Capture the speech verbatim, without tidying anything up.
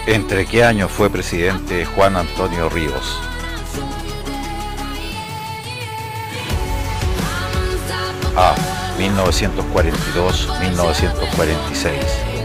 ¿Entre qué años fue presidente Juan Antonio Ríos? A. mil novecientos cuarenta y dos a mil novecientos cuarenta y seis.